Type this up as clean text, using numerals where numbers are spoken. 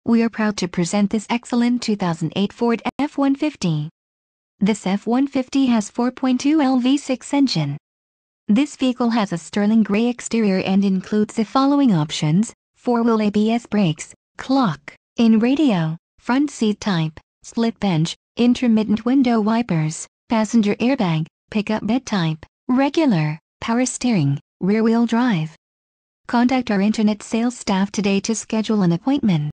We are proud to present this excellent 2008 Ford F-150. This F-150 has 4.2 L V6 engine. This vehicle has a sterling gray exterior and includes the following options: 4-wheel ABS brakes, clock, in radio, front seat type, split bench, intermittent window wipers, passenger airbag, pickup bed type, regular, power steering, rear-wheel drive. Contact our internet sales staff today to schedule an appointment.